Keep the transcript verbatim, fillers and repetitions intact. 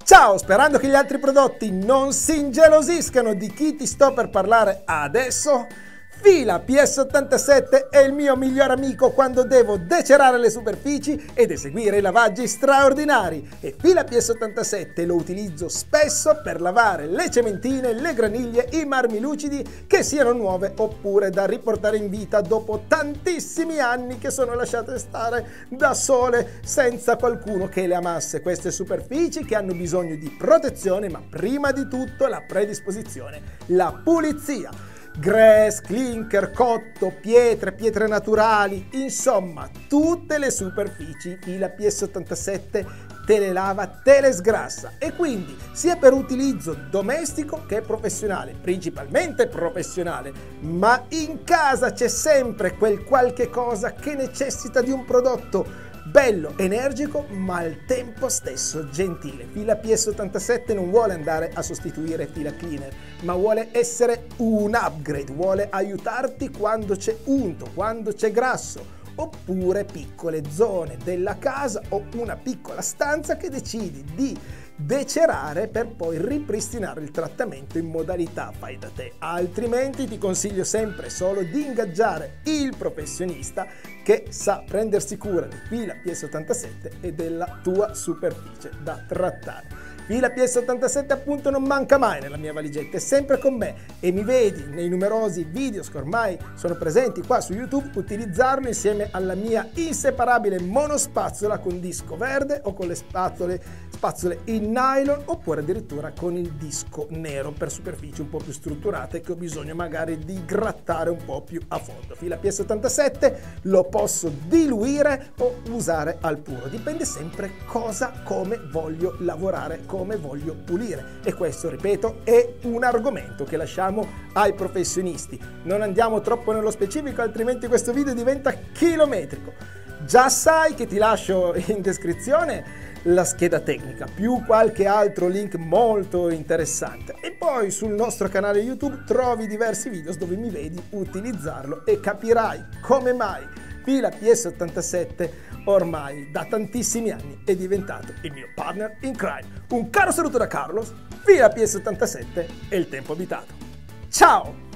Ciao, sperando che gli altri prodotti non si ingelosiscano di chi ti sto per parlare adesso, Fila P S ottantasette è il mio miglior amico quando devo decerare le superfici ed eseguire i lavaggi straordinari, e Fila P S ottantasette lo utilizzo spesso per lavare le cementine, le graniglie, i marmi lucidi, che siano nuove oppure da riportare in vita dopo tantissimi anni che sono lasciate stare da sole senza qualcuno che le amasse. Queste superfici che hanno bisogno di protezione, ma prima di tutto la predisposizione, la pulizia. Grass, clinker, cotto, pietre, pietre naturali, insomma tutte le superfici Fila P S ottantasette te le lava, te le sgrassa, e quindi sia per utilizzo domestico che professionale, principalmente professionale, ma in casa c'è sempre quel qualche cosa che necessita di un prodotto bello, energico, ma al tempo stesso gentile. Fila P S ottantasette non vuole andare a sostituire Fila Cleaner, ma vuole essere un upgrade, vuole aiutarti quando c'è unto, quando c'è grasso, oppure piccole zone della casa o una piccola stanza che decidi di decerare per poi ripristinare il trattamento in modalità fai da te. Altrimenti ti consiglio sempre solo di ingaggiare il professionista che sa prendersi cura di Fila P S ottantasette e della tua superficie da trattare. Fila P S ottantasette appunto non manca mai nella mia valigetta, è sempre con me, e mi vedi nei numerosi video che ormai sono presenti qua su YouTube utilizzarlo insieme alla mia inseparabile monospazzola con disco verde o con le spazzole, spazzole in nylon, oppure addirittura con il disco nero per superfici un po' più strutturate che ho bisogno magari di grattare un po' più a fondo. Fila P S ottantasette lo posso diluire o usare al puro, dipende sempre cosa, come voglio lavorare, come voglio pulire, e questo, ripeto, è un argomento che lasciamo ai professionisti. Non andiamo troppo nello specifico, altrimenti questo video diventa chilometrico. Già sai che ti lascio in descrizione la scheda tecnica, più qualche altro link molto interessante, e poi sul nostro canale YouTube trovi diversi video dove mi vedi utilizzarlo e capirai come mai Fila P S ottantasette ormai da tantissimi anni è diventato il mio partner in crime. Un caro saluto da Carlos, Fila P S ottantasette e il tempo abitato. Ciao!